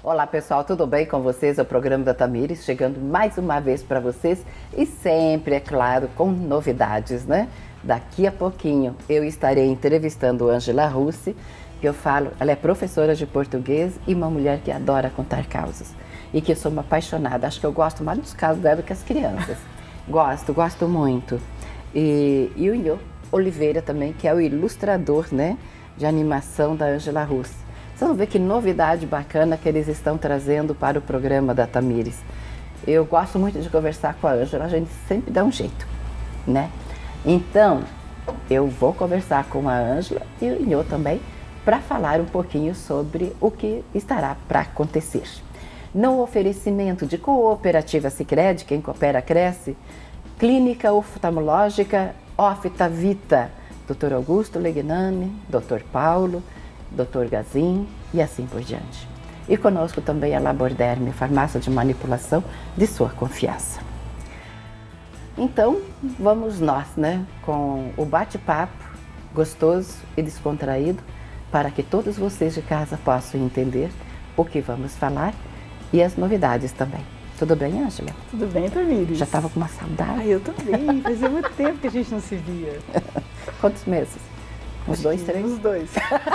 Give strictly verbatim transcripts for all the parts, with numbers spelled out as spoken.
Olá pessoal, tudo bem com vocês? É o programa da Tamires, chegando mais uma vez para vocês e sempre, é claro, com novidades, né? Daqui a pouquinho eu estarei entrevistando Ângela Russi, que eu falo, ela é professora de português e uma mulher que adora contar causas. E que eu sou uma apaixonada, acho que eu gosto mais dos casos dela do que as crianças. Gosto, gosto muito. E, e o Inho Oliveira também, que é o ilustrador, né, de animação da Ângela Russi. Vocês vão ver que novidade bacana que eles estão trazendo para o programa da Tamires. Eu gosto muito de conversar com a Ângela, a gente sempre dá um jeito, né? Então, eu vou conversar com a Ângela e o Inho também para falar um pouquinho sobre o que estará para acontecer. No oferecimento de Cooperativa Sicredi, quem coopera cresce, Clínica Oftalmológica Oftavita, doutor Augusto Legnani, doutor Paulo, doutor Gazin e assim por diante. E conosco também a Laborderme, farmácia de manipulação de sua confiança. Então, vamos nós, né, com o bate-papo gostoso e descontraído, para que todos vocês de casa possam entender o que vamos falar e as novidades também. Tudo bem, Ângela? Tudo bem, Tamires? Já estava com uma saudade? Ai, eu também. Fazia muito tempo que a gente não se via. Quantos meses? Uns Acho dois, que três? Uns dois.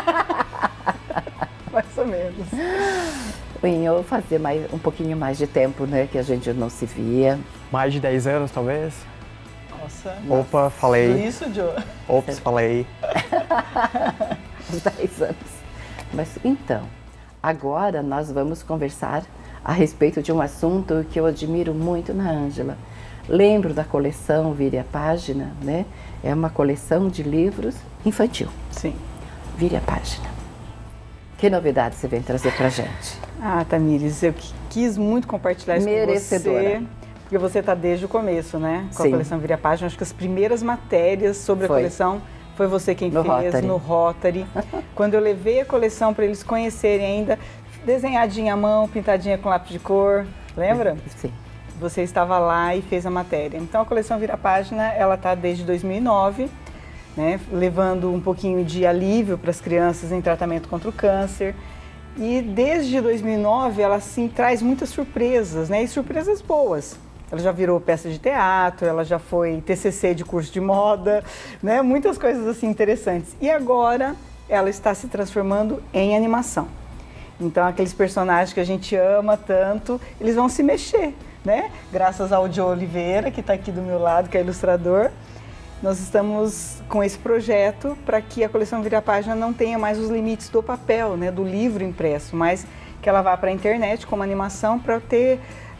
Mais ou menos. Eu fazia mais, um pouquinho mais de tempo, né, que a gente não se via. Mais de dez anos, talvez? Nossa. Opa, falei. Tudo isso, Joe? Ops, falei. Uns dez anos. Mas então, agora nós vamos conversar a respeito de um assunto que eu admiro muito na Ângela. Lembro da coleção Vire a Página, né? É uma coleção de livros infantil. Sim. Vire a Página. Que novidade você vem trazer pra gente? Ah, Tamires, eu quis muito compartilhar isso Merecedora. com você, porque você está desde o começo, né? Com Sim. a coleção Vire a Página. Acho que as primeiras matérias sobre Foi. a coleção foi você quem No fez, Rotary. no Rotary. Quando eu levei a coleção para eles conhecerem ainda, desenhadinha à mão, pintadinha com lápis de cor, lembra? Sim. Você estava lá e fez a matéria. Então a coleção Vira a Página, ela está desde dois mil e nove, né, levando um pouquinho de alívio para as crianças em tratamento contra o câncer. E desde dois mil e nove ela sim traz muitas surpresas, né, e surpresas boas. Ela já virou peça de teatro, ela já foi T C C de curso de moda, né, muitas coisas assim interessantes. E agora ela está se transformando em animação. Então aqueles personagens que a gente ama tanto, eles vão se mexer, né? Graças ao Joe Oliveira, que está aqui do meu lado, que é ilustrador. Nós estamos com esse projeto para que a coleção Vire a Página não tenha mais os limites do papel, né, do livro impresso, mas que ela vá para a internet como animação para ter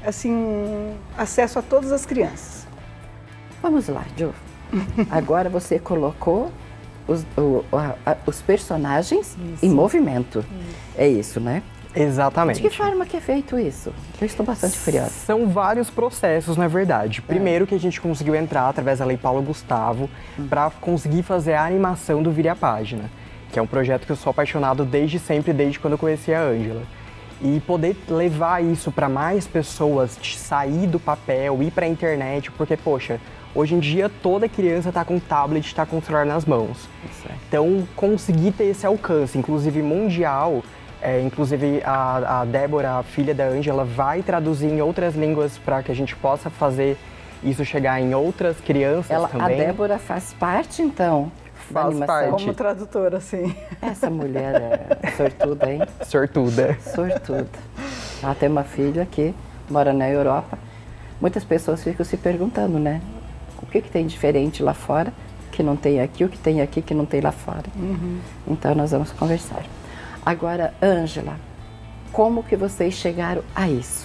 assim, acesso a todas as crianças. Vamos lá, Joe. Agora você colocou os, o, a, a, os personagens Isso. em movimento. Isso. É isso, né? Exatamente. De que forma que é feito isso? Eu estou bastante curiosa. São vários processos, na verdade. Primeiro que a gente conseguiu entrar através da Lei Paulo Gustavo hum. para conseguir fazer a animação do Vire a Página, que é um projeto que eu sou apaixonado desde sempre, desde quando eu conheci a Ângela. E poder levar isso para mais pessoas, sair do papel, ir para a internet, porque, poxa, hoje em dia toda criança está com tablet, está com o celular nas mãos. Certo. Então, conseguir ter esse alcance, inclusive mundial. É, inclusive a, a Débora, a filha da Ângela, vai traduzir em outras línguas para que a gente possa fazer isso chegar em outras crianças Ela, também. A Débora faz parte, então, da Faz animação? parte. Como tradutora, sim. Essa mulher é sortuda, hein? Sortuda. Sortuda. Ela tem uma filha que mora na Europa. Muitas pessoas ficam se perguntando, né? O que, que tem diferente lá fora que não tem aqui, o que tem aqui que não tem lá fora. Uhum. Então, nós vamos conversar. Agora, Ângela, como que vocês chegaram a isso?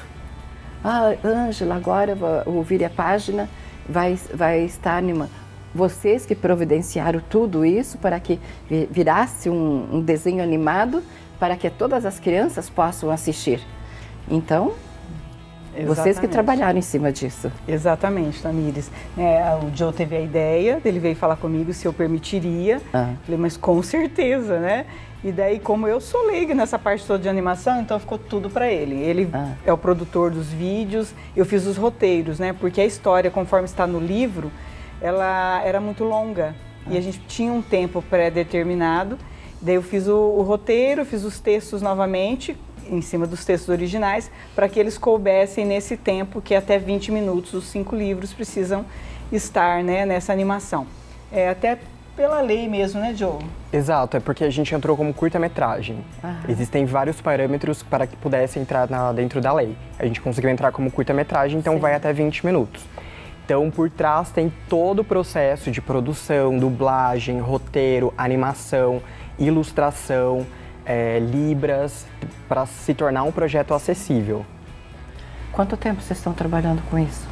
Ah, Ângela, agora o Vire a Página vai, vai estar animando. Vocês que providenciaram tudo isso para que virasse um, um desenho animado para que todas as crianças possam assistir. Então, Exatamente. Vocês que trabalharam em cima disso. Exatamente, Tamires. É, o Joe teve a ideia, ele veio falar comigo se eu permitiria. Ah. Falei, mas com certeza, né? E daí, como eu sou leiga nessa parte toda de animação, então ficou tudo para ele. Ele ah. é o produtor dos vídeos, eu fiz os roteiros, né? Porque a história, conforme está no livro, ela era muito longa. Ah. E a gente tinha um tempo pré-determinado. Daí eu fiz o, o roteiro, fiz os textos novamente, em cima dos textos originais, para que eles coubessem nesse tempo que até vinte minutos os cinco livros precisam estar, né, nessa animação. É, até pela lei mesmo, né, Joe? Exato, é porque a gente entrou como curta-metragem. Existem vários parâmetros para que pudesse entrar na, dentro da lei. A gente conseguiu entrar como curta-metragem, então Sim. vai até vinte minutos. Então, por trás tem todo o processo de produção, dublagem, roteiro, animação, ilustração, é, libras, para se tornar um projeto acessível. Quanto tempo vocês estão trabalhando com isso?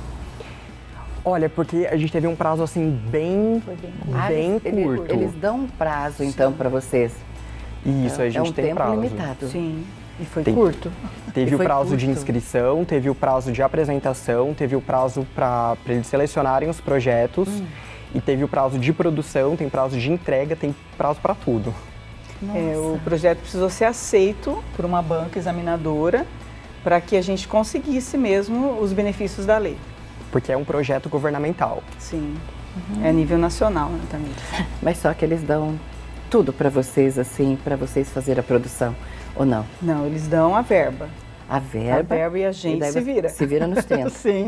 Olha, porque a gente teve um prazo assim bem, bem, ah, bem eles, curto. Eles dão um prazo então para vocês? Isso, é, a gente é um tem tempo prazo. limitado. Sim, e foi tem, curto. Teve e o foi prazo curto. de inscrição, teve o prazo de apresentação, teve o prazo para eles selecionarem os projetos hum. e teve o prazo de produção, tem prazo de entrega, tem prazo para tudo. É, o projeto precisou ser aceito por uma banca examinadora para que a gente conseguisse mesmo os benefícios da lei. Porque é um projeto governamental. Sim, uhum. é a nível nacional, né, também. Mas só que eles dão tudo para vocês, assim, para vocês fazerem a produção, ou não? Não, eles dão a verba. A verba? A verba e a gente e se vira. Se vira nos tempos. Sim.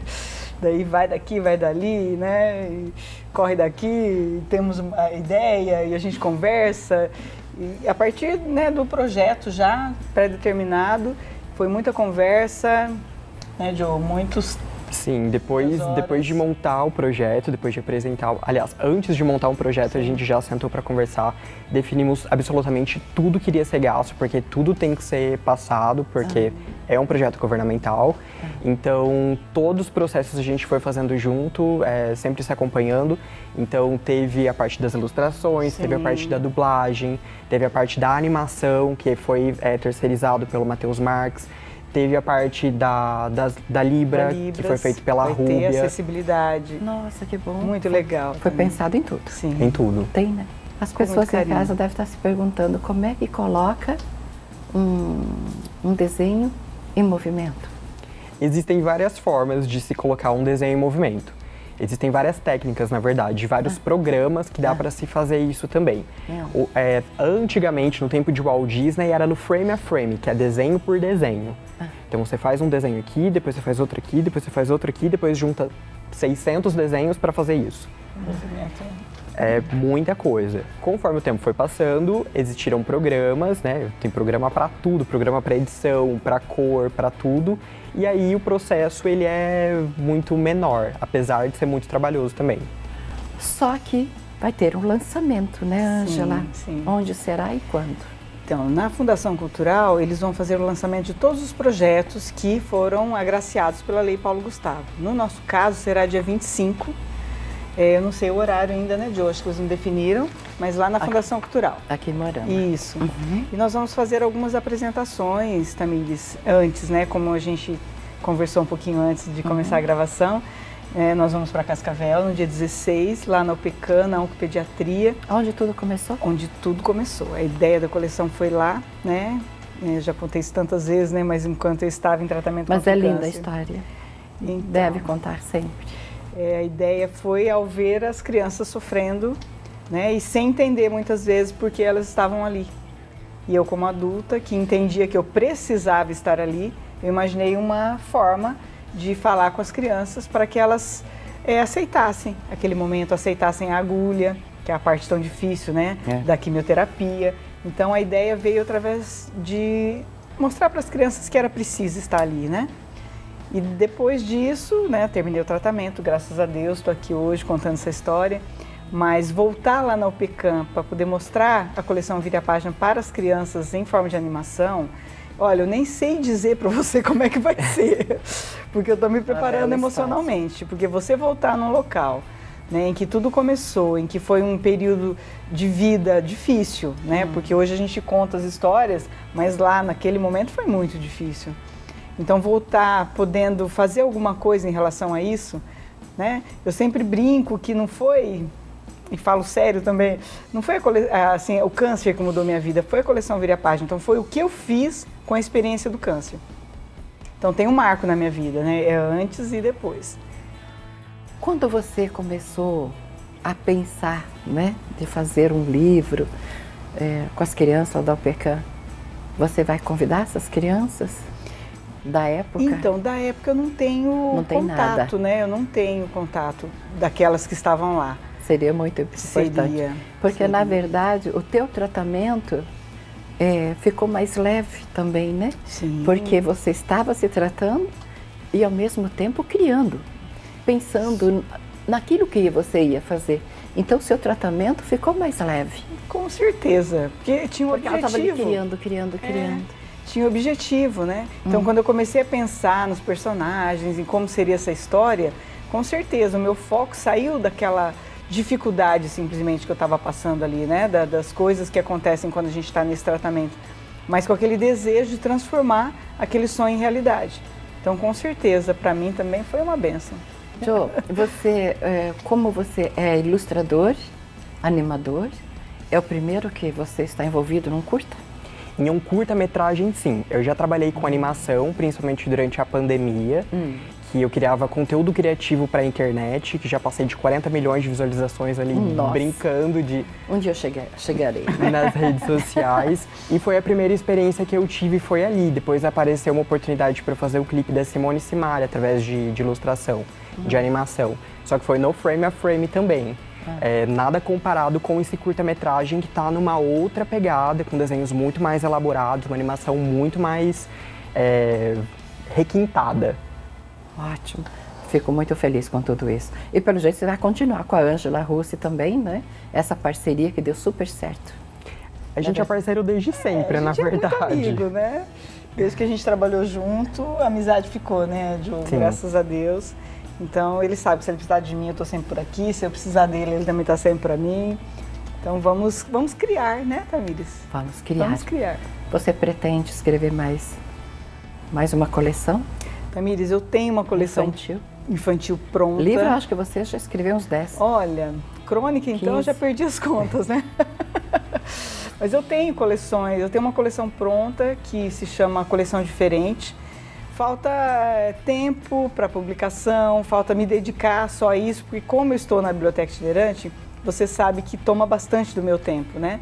Daí vai daqui, vai dali, né? E corre daqui, temos a ideia e a gente conversa. E a partir, né, do projeto já pré-determinado, foi muita conversa, né, Joe? Muitos... Sim, depois, depois de montar o projeto, depois de apresentar, aliás, antes de montar um projeto, a gente já sentou para conversar, definimos absolutamente tudo que iria ser gasto, porque tudo tem que ser passado, porque ah. é um projeto governamental. Ah. Então, todos os processos a gente foi fazendo junto, é, sempre se acompanhando. Então, teve a parte das ilustrações, Sim. teve a parte da dublagem, teve a parte da animação, que foi é, terceirizado pelo Matheus Marques. Teve a parte da, da, da Libra, da Libras, que foi feito pela vai Rúbia. Ter acessibilidade. Nossa, que bom. Muito legal. Foi também. pensado em tudo. Sim. Em tudo. Tem, né? As Com pessoas em casa devem estar se perguntando como é que coloca um, um desenho em movimento. Existem várias formas de se colocar um desenho em movimento. Existem várias técnicas, na verdade, vários ah. programas que dá ah. para se fazer isso também. É. O, é, antigamente, no tempo de Walt Disney, era no frame a frame, que é desenho por desenho. Ah. Então você faz um desenho aqui, depois você faz outro aqui, depois você faz outro aqui, depois junta seiscentos desenhos para fazer isso. Movimento. É muita coisa. Conforme o tempo foi passando, existiram programas, né? Tem programa para tudo, programa para edição, para cor, para tudo. E aí o processo ele é muito menor, apesar de ser muito trabalhoso também. Só que vai ter um lançamento, né, Ângela? Sim, sim. Onde será e quando? Então, na Fundação Cultural, eles vão fazer o lançamento de todos os projetos que foram agraciados pela Lei Paulo Gustavo. No nosso caso, será dia vinte e cinco. É, eu não sei o horário ainda, né, de hoje, que eles não definiram, mas lá na Fundação aqui, Cultural. Aqui em Moarama. Isso. Uhum. E nós vamos fazer algumas apresentações, Tamires, antes, né, como a gente conversou um pouquinho antes de começar uhum. a gravação. É, nós vamos para Cascavel no dia dezesseis, lá na U P C A M, na Oncopediatria. Onde tudo começou? Onde tudo começou. A ideia da coleção foi lá, né? Eu já contei isso tantas vezes, né? Mas enquanto eu estava em tratamento Mas contra é o linda câncer. a história. Então, deve contar sempre. É, a ideia foi ao ver as crianças sofrendo, né? E sem entender muitas vezes porque elas estavam ali. E eu, como adulta, que entendia que eu precisava estar ali, eu imaginei uma forma de falar com as crianças para que elas é, aceitassem aquele momento, aceitassem a agulha, que é a parte tão difícil, né, é. da quimioterapia. Então a ideia veio através de mostrar para as crianças que era preciso estar ali, né? E depois disso, né, terminei o tratamento, graças a Deus, estou aqui hoje contando essa história. Mas voltar lá na U P C A M para poder mostrar a coleção Vire a Página para as crianças em forma de animação, olha, eu nem sei dizer para você como é que vai ser, porque eu estou me preparando emocionalmente, porque você voltar num local, né, em que tudo começou, em que foi um período de vida difícil, né, hum. porque hoje a gente conta as histórias, mas lá naquele momento foi muito difícil. Então voltar podendo fazer alguma coisa em relação a isso, né, eu sempre brinco que não foi... E falo sério também, não foi a cole... assim, o câncer que mudou minha vida, foi a coleção Vire a Página. Então foi o que eu fiz com a experiência do câncer. Então tem um marco na minha vida, né? É antes e depois. Quando você começou a pensar, né, de fazer um livro é, com as crianças da U P C A M, Você vai convidar essas crianças da época? Então, da época eu não tenho não tem contato, nada. né? Eu não tenho contato daquelas que estavam lá. Seria muito importante. Seria. Porque, seria. na verdade, o teu tratamento é, ficou mais leve também, né? Sim. Porque você estava se tratando e, ao mesmo tempo, criando, pensando naquilo que você ia fazer. Então, o seu tratamento ficou mais leve. Com certeza, porque tinha um Porque ela objetivo. estava ali criando, criando, criando. É, tinha um objetivo, né? Então, hum. quando eu comecei a pensar nos personagens, em como seria essa história, com certeza, o meu foco saiu daquela dificuldade, simplesmente, que eu estava passando ali, né? Da, das coisas que acontecem quando a gente está nesse tratamento. Mas com aquele desejo de transformar aquele sonho em realidade. Então, com certeza, para mim também foi uma bênção. Jo, você, é, como você é ilustrador, animador, é o primeiro que você está envolvido num curta? Em um curta-metragem, sim. Eu já trabalhei com animação, principalmente durante a pandemia, hum. que eu criava conteúdo criativo para a internet, que já passei de quarenta milhões de visualizações ali, Nossa. brincando de... Um dia eu cheguei, chegarei. Nas redes sociais. E foi a primeira experiência que eu tive, foi ali. Depois apareceu uma oportunidade para fazer o clipe da Simone Simaria, através de, de ilustração, hum. de animação. Só que foi no frame a frame também. Ah. É, nada comparado com esse curta-metragem que está numa outra pegada, com desenhos muito mais elaborados, uma animação muito mais é, requintada. Ótimo. Fico muito feliz com tudo isso. E pelo jeito você vai continuar com a Ângela Russo também, né? Essa parceria que deu super certo. A gente é, é parceiro desde sempre, é, na verdade. É muito amigo, né? Desde que a gente trabalhou junto, a amizade ficou, né, Jo? Graças a Deus. Então, ele sabe que se ele precisar de mim, eu estou sempre por aqui. Se eu precisar dele, ele também está sempre para mim. Então, vamos, vamos criar, né, Tamires? Vamos criar. Vamos criar. Você pretende escrever mais, mais uma coleção? Tamires, eu tenho uma coleção infantil, infantil pronta. Livro, eu acho que você já escreveu uns dez. Olha, crônica, então, quinze. Eu já perdi as contas, né? Mas eu tenho coleções. Eu tenho uma coleção pronta que se chama Coleção Diferente. Falta tempo para publicação, falta me dedicar só a isso, porque como eu estou na Biblioteca Itinerante, você sabe que toma bastante do meu tempo, né?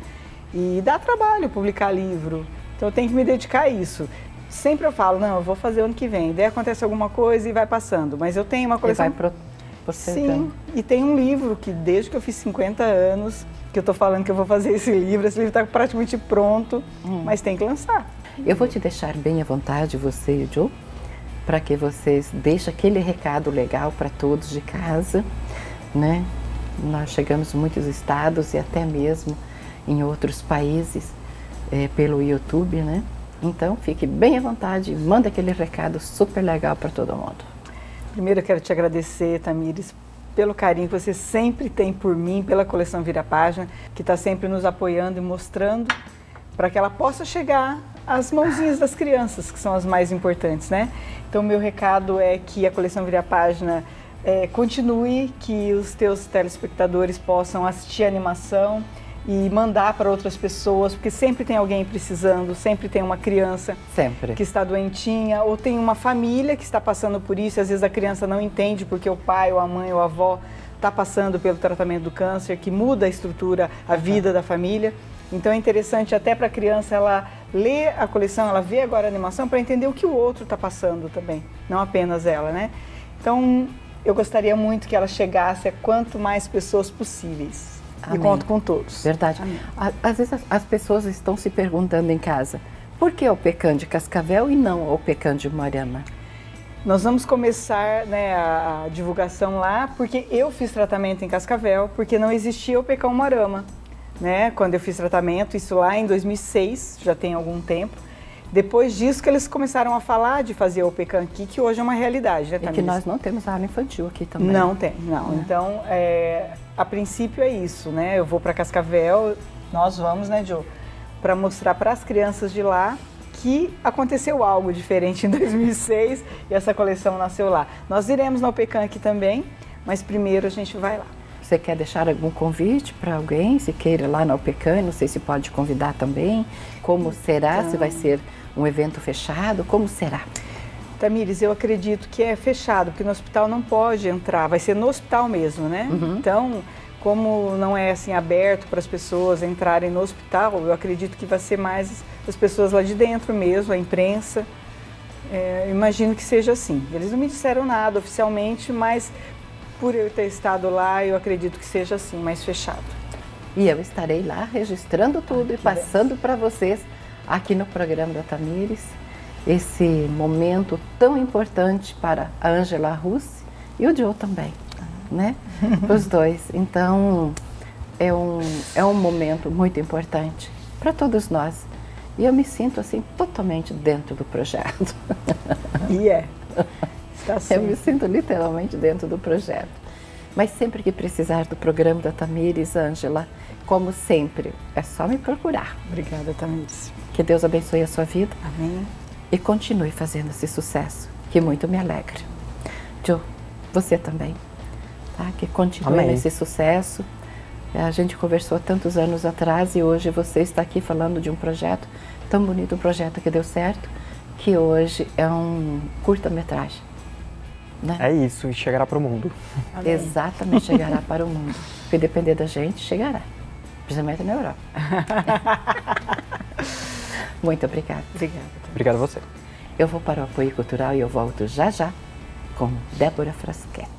E dá trabalho publicar livro, então eu tenho que me dedicar a isso. Sempre eu falo, não, eu vou fazer ano que vem, daí acontece alguma coisa e vai passando, mas eu tenho uma coleção... E vai pro... Sim, e tem um livro que desde que eu fiz cinquenta anos, que eu estou falando que eu vou fazer esse livro, esse livro está praticamente pronto, hum. mas tem que lançar. Eu vou te deixar bem à vontade, você e o Jo, para que vocês deixem aquele recado legal para todos de casa, né? Nós chegamos em muitos estados e até mesmo em outros países é, pelo YouTube, né? Então, fique bem à vontade e manda aquele recado super legal para todo mundo. Primeiro, eu quero te agradecer, Tamires, pelo carinho que você sempre tem por mim, pela coleção Vira Página, que está sempre nos apoiando e mostrando para que ela possa chegar às mãozinhas das crianças, que são as mais importantes, né? Então, meu recado é que a coleção Vira Página é, continue, que os teus telespectadores possam assistir a animação e mandar para outras pessoas, porque sempre tem alguém precisando, sempre tem uma criança sempre. que está doentinha, ou tem uma família que está passando por isso, e às vezes a criança não entende porque o pai, ou a mãe, ou a avó está passando pelo tratamento do câncer, que muda a estrutura, a vida da família. Então é interessante até para a criança ela ler a coleção, ela ver agora a animação para entender o que o outro está passando também, não apenas ela, né? Então eu gostaria muito que ela chegasse a quanto mais pessoas possíveis. Amém. E conto com todos. Verdade. Amém. Às vezes as pessoas estão se perguntando em casa, por que o Pecan de Cascavel e não o Pecan de Moarama? Nós vamos começar, né, a, a divulgação lá, porque eu fiz tratamento em Cascavel, porque não existia o Pecan Moarama. Né? Quando eu fiz tratamento, isso lá em dois mil e seis, já tem algum tempo. Depois disso que eles começaram a falar de fazer o Pecan aqui, que hoje é uma realidade, né, Tamires? E que nós não temos a área infantil aqui também. Não tem, não. É. Então, é, a princípio é isso, né? Eu vou para Cascavel, nós vamos, né, Jo? Para mostrar para as crianças de lá que aconteceu algo diferente em dois mil e seis e essa coleção nasceu lá. Nós iremos no Pecan aqui também, mas primeiro a gente vai lá. Você quer deixar algum convite para alguém, se queira lá no Pecan? Não sei se pode convidar também. Como será? Então... Se vai ser um evento fechado? Como será? Tamires, eu acredito que é fechado, porque no hospital não pode entrar, vai ser no hospital mesmo, né? Uhum. Então, como não é assim aberto para as pessoas entrarem no hospital, eu acredito que vai ser mais das pessoas lá de dentro mesmo, a imprensa. É, imagino que seja assim. Eles não me disseram nada oficialmente, mas por eu ter estado lá, eu acredito que seja assim, mais fechado. E eu estarei lá registrando tudo ah, e passando para vocês aqui no programa da Tamires esse momento tão importante para a Ângela Russe e o Joe também, né? Os dois. Então, é um, é um momento muito importante para todos nós. E eu me sinto assim totalmente dentro do projeto. E é. Está sim. Eu me sinto literalmente dentro do projeto. Mas sempre que precisar do programa da Tamires, Ângela, como sempre, é só me procurar. Obrigada, Tamires. Que Deus abençoe a sua vida. Amém. E continue fazendo esse sucesso, que muito me alegra. Joe, você também, tá? Que continue Amém. nesse sucesso. A gente conversou há tantos anos atrás e hoje você está aqui falando de um projeto tão bonito, um projeto que deu certo, que hoje é um curta-metragem. Né? É isso, e chegará para o mundo. Amém. Exatamente, chegará para o mundo. Se depender da gente, chegará. Principalmente na Europa. Muito obrigada. Obrigada. Obrigado a você. Eu vou para o apoio cultural e eu volto já já com Débora Frasquet.